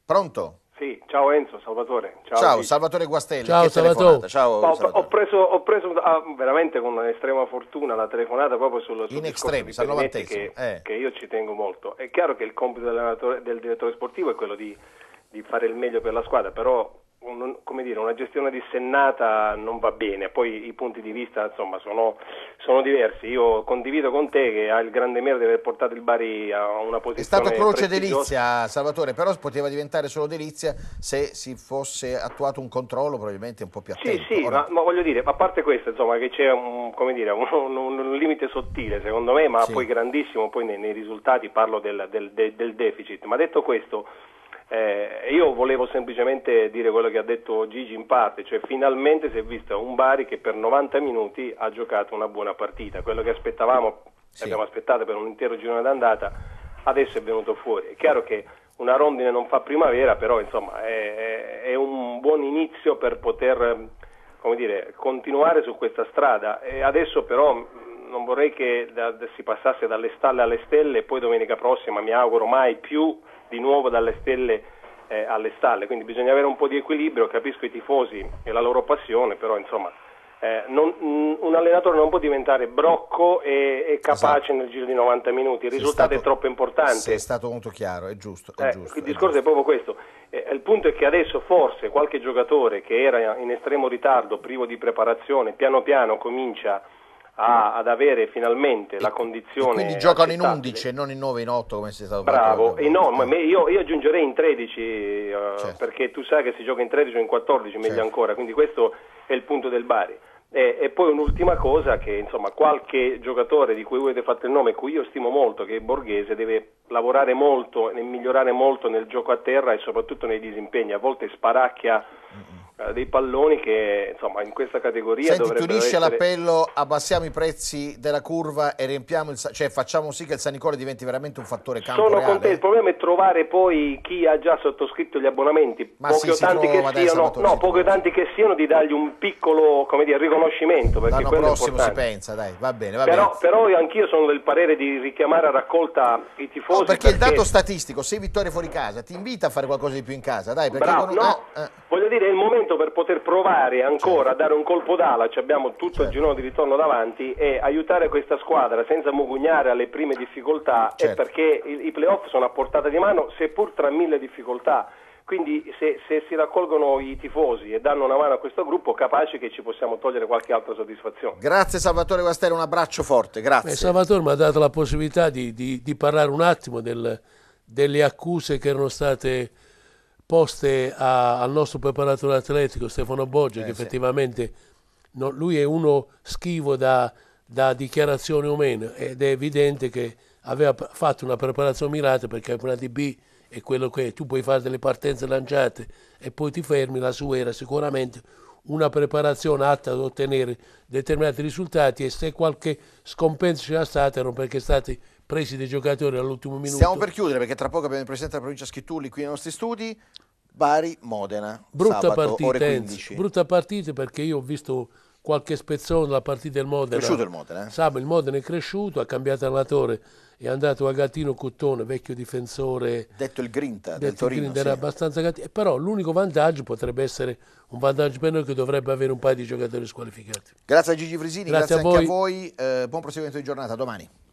Pronto? Sì, ciao Enzo, Salvatore. Ciao Salvatore Guastelli. Ciao Salvatore. Ciao, ho preso veramente con estrema fortuna la telefonata proprio sul in discorso extremis, di al Perimetti 90esimo. che io ci tengo molto. È chiaro che il compito del direttore sportivo è quello di fare il meglio per la squadra, però come dire, una gestione dissennata non va bene. Poi i punti di vista insomma sono diversi. Io condivido con te che ha il grande merito di aver portato il Bari a una posizione è stato croce prestigiosa. delizia, Salvatore, però poteva diventare solo delizia se si fosse attuato un controllo probabilmente un po' più attento. Sì, ma voglio dire, a parte questo, insomma, che c'è un limite sottile, secondo me, ma sì, poi grandissimo, poi nei risultati parlo del deficit. Ma detto questo, io volevo semplicemente dire quello che ha detto Gigi in parte, cioè finalmente si è visto un Bari che per 90 minuti ha giocato una buona partita. Quello che aspettavamo, sì, abbiamo aspettato per un intero girone d'andata, adesso è venuto fuori. È chiaro che una rondine non fa primavera, però insomma è un buon inizio per poter, come dire, continuare su questa strada. E adesso però non vorrei che si passasse dalle stalle alle stelle e poi domenica prossima mi auguro mai più di nuovo dalle stelle alle stalle, quindi bisogna avere un po' di equilibrio. Capisco i tifosi e la loro passione, però insomma un allenatore non può diventare brocco e capace, esatto, nel giro di 90 minuti. Il risultato è troppo importante. È stato molto chiaro, è giusto. Il discorso è proprio questo. Il punto è che adesso forse qualche giocatore che era in estremo ritardo, privo di preparazione, piano piano comincia ad avere finalmente la condizione. E quindi giocano in accettabile. 11 e non in 9, in 8 come si è stato bravo, e no, ma io aggiungerei in 13 certo, perché tu sai che si gioca in 13 o in 14, meglio certo, ancora, quindi questo è il punto del Bari. E poi un'ultima cosa, che insomma qualche giocatore di cui voi avete fatto il nome, cui io stimo molto, che è Borghese, deve lavorare molto e migliorare molto nel gioco a terra e soprattutto nei disimpegni. A volte sparacchia dei palloni che insomma in questa categoria dovrebbero tu unisci essere... l'appello: abbassiamo i prezzi della curva e riempiamo cioè facciamo sì che il San Nicola diventi veramente un fattore campo Sono reale. con te, il problema è trovare poi chi ha già sottoscritto gli abbonamenti, pochi o tanti che siano, di dargli un piccolo, come dire, riconoscimento, perché l'anno quello prossimo è importante. si pensa, dai, va bene, però anch'io sono del parere di richiamare a raccolta i tifosi, perché il dato statistico, 6 vittorie fuori casa, ti invita a fare qualcosa di più in casa, dai, perché voglio dire, è il momento per poter provare ancora a dare un colpo d'ala. Abbiamo tutto il girone di ritorno davanti, e aiutare questa squadra senza mugugnare alle prime difficoltà, è perché i playoff sono a portata di mano, seppur tra mille difficoltà. Quindi se si raccolgono i tifosi e danno una mano a questo gruppo, capace che ci possiamo togliere qualche altra soddisfazione. Grazie Salvatore Guastelli, un abbraccio forte, grazie. Salvatore mi ha dato la possibilità di parlare un attimo delle accuse che erano state poste al nostro preparatore atletico Stefano Boggia, che effettivamente lui è uno schivo da dichiarazioni umane, ed è evidente che aveva fatto una preparazione mirata, perché il campionato B è quello che è. Tu puoi fare delle partenze lanciate e poi ti fermi. La sua era sicuramente una preparazione atta ad ottenere determinati risultati, e se qualche scompenso c'era stato erano perché stati presi dei giocatori all'ultimo minuto. Stiamo per chiudere, perché tra poco abbiamo il presidente della provincia Schitulli qui nei nostri studi. Bari-Modena, sabato, ore 15. Brutta partita, perché io ho visto qualche spezzone della partita del Modena. È cresciuto il Modena? Sabato il Modena è cresciuto, ha cambiato allenatore, è andato a Gattino Cottone, vecchio difensore. Detto il Grinta del Torino. Grinta era abbastanza cattivo, però l'unico vantaggio potrebbe essere un vantaggio per noi, che dovrebbe avere un paio di giocatori squalificati. Grazie a Gigi Frisini, grazie anche a voi, buon proseguimento di giornata, a domani.